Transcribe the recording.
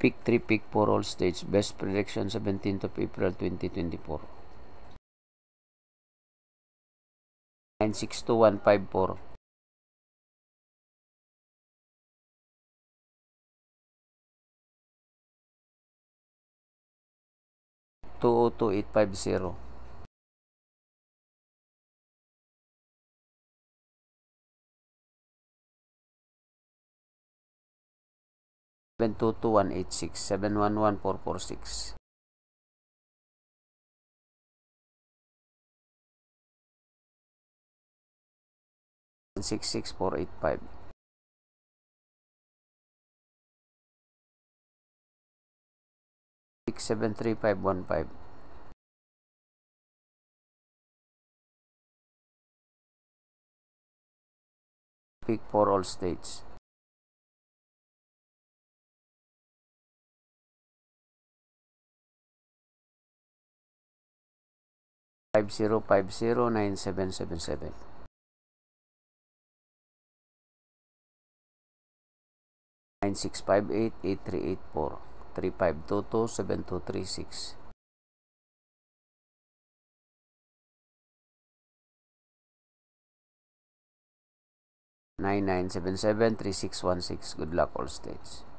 Pick 3, pick 4 all states. Best prediction 17th of April 2024. 962154. 202850. 722186. 711446. 66485. 673515. 4 all states. 50509777. 96588384. 35227236. 99773616. Good luck all states.